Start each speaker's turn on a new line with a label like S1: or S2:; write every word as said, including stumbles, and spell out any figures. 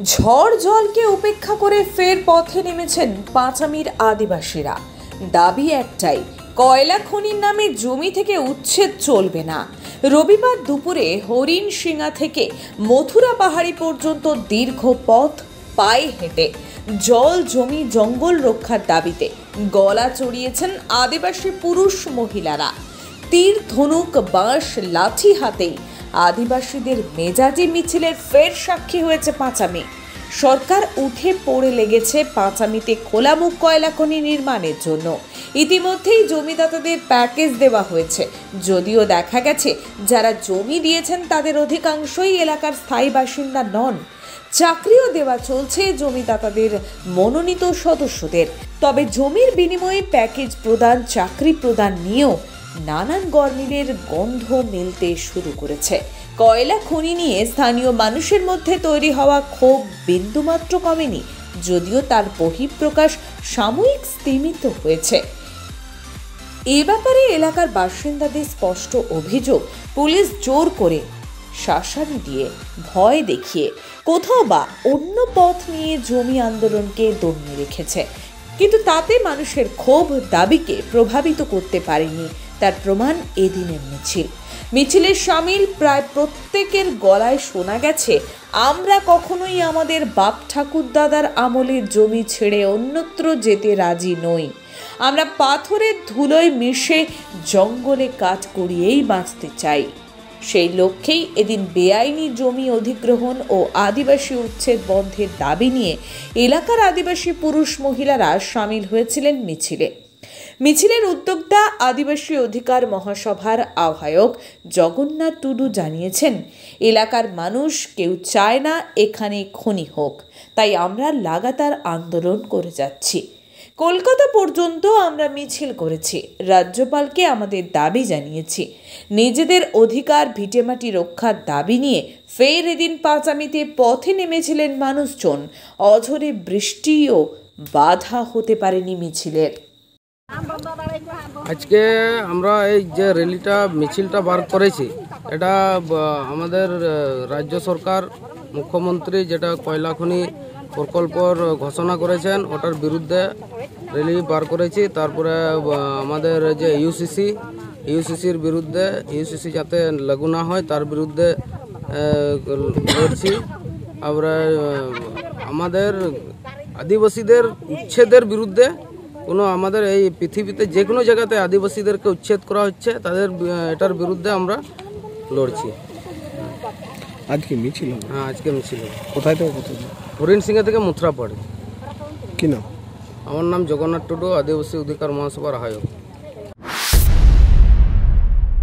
S1: ঝড় জলকে উপেক্ষা করে ফের পথে নেমেছেন পাঁচামির আদিবাসীরা। দাবি একটাই, কয়লা খনির নামে জমি থেকে উচ্ছেদ চলবে না। রবিবার দুপুরে হরিণশিঙা থেকে মথুরা পাহাড়ি পর্যন্ত দীর্ঘ পথ পায়ে হেঁটে জল জমি জঙ্গল রক্ষার দাবিতে গলা চড়িয়েছেন আদিবাসী পুরুষ মহিলারা। তীর ধনুক বাঁশ লাঠি হাতেই আদিবাসীদের মেজাজি মিছিলের ফের সাক্ষী হয়েছে পাঁচামি। সরকার উঠে পড়ে লেগেছে পাঁচামিতে খোলামুখ কয়লা খনি নির্মাণের জন্য। ইতিমধ্যেই জমিদাতাদের প্যাকেজ দেওয়া হয়েছে, যদিও দেখা গেছে যারা জমি দিয়েছেন তাদের অধিকাংশই এলাকার স্থায়ী বাসিন্দা নন। চাকরিও দেওয়া চলছে জমিদাতাদের মনোনীত সদস্যদের। তবে জমির বিনিময়ে প্যাকেজ প্রদান, চাকরি প্রদান নিয়েও নানান গরমিলের গন্ধ মেলতে শুরু করেছে। কয়লা খনি নিয়ে স্থানীয় মানুষের মধ্যে তৈরি হওয়া ক্ষোভ বিন্দুমাত্র কমেনি, যদিও তার বহিঃপ্রকাশ সাময়িক স্তীমিত হয়েছে। এ ব্যাপারে এলাকার বাসিন্দাদের স্পষ্ট অভিযোগ, পুলিশ জোর করে শাসানি দিয়ে, ভয় দেখিয়ে, কোথাও বা অন্য পথ নিয়ে জমি আন্দোলনকে দমিয়ে রেখেছে, কিন্তু তাতে মানুষের ক্ষোভ দাবিকে প্রভাবিত করতে পারেনি। তার প্রমাণ এদিনের মিছিল। মিছিলের সামিল প্রায় প্রত্যেকের গলায় শোনা গেছে, আমরা কখনোই আমাদের বাপ ঠাকুর দাদার আমলের জমি ছেড়ে অন্যত্র যেতে রাজি নই। আমরা পাথরের ধুলোয় মিশে জঙ্গলে কাজ করিয়েই বাঁচতে চাই। সেই লক্ষ্যেই এদিন বেআইনি জমি অধিগ্রহণ ও আদিবাসী উচ্ছেদ বন্ধের দাবি নিয়ে এলাকার আদিবাসী পুরুষ মহিলারা সামিল হয়েছিলেন মিছিলে। মিছিলের উদ্যোক্তা আদিবাসী অধিকার মহাসভার আহ্বায়ক জগন্নাথ টুডু জানিয়েছেন, এলাকার মানুষ কেউ চায় না এখানে খনি হোক, তাই আমরা লাগাতার আন্দোলন করে যাচ্ছি। কলকাতা পর্যন্ত আমরা মিছিল করেছি, রাজ্যপালকে আমাদের দাবি জানিয়েছি। নিজেদের অধিকার ভিটেমাটি রক্ষার দাবি নিয়ে ফের এদিন পাঁচামিতে পথে নেমেছিলেন মানুষজন। অঝরে বৃষ্টিও বাধা হতে পারেনি মিছিলের।
S2: আজকে আমরা এই যে র্যালিটা মিছিলটা বার করেছি, এটা আমাদের রাজ্য সরকার মুখ্যমন্ত্রী যেটা কয়লা খনি প্রকল্পর ঘোষণা করেছেন ওটার বিরুদ্ধে র্যালি বার করেছি। তারপরে আমাদের যে ইউসিসি ইউসিসির বিরুদ্ধে, ইউসিসি যাতে লাগু না হয় তার বিরুদ্ধে লড়ছি। আমরা আমাদের আদিবাসীদের উচ্ছেদের বিরুদ্ধে, কোনো আমাদের এই পৃথিবীতে যে কোনো জায়গাতে আদিবাসীদেরকে উচ্ছেদ করা হচ্ছে তাদের এটার বিরুদ্ধে আমরা লড়ছি।
S3: আজকে মিছিল?
S2: হ্যাঁ, আজকে মিছিল।
S3: কোথায় থেকে কোথায়?
S2: হরিণশিঙা থেকে মথুরা পাহাড়ি।
S3: কি নাম?
S2: আমার নাম জগন্নাথ টুডু, আদিবাসী অধিকার মহাসভার আহ্বায়ক।